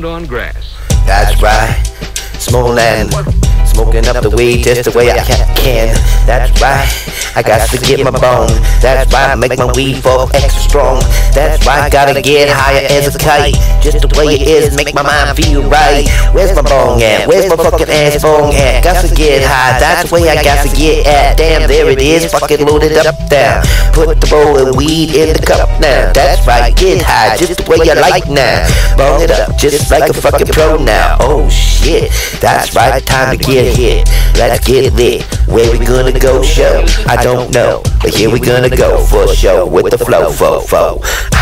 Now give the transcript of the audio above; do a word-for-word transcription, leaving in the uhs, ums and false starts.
on grass. That's right, Smolin, smoking up the weed just the way I can. That's right, I got to get my bone. That's right, make my weed fall extra strong. That's right, gotta get higher as a kite. Just the way it is, make my mind feel right. Where's my bone at? Where's my fucking ass bone at? Got to get high, that's the way I got to get at. Damn, there it is, fucking loaded up now. Put the bowl of weed in the cup now. That's right, get high, just the way you like now. Bone it up, just like a fucking pro now. Oh shit, that's right, time to get hit. Let's get lit. Where we gonna go show? I don't know, but here we gonna go for show with the flow, fo, fo.